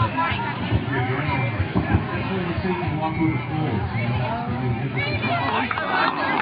adrenaline rush. That's why they say you can walk through the falls, you know.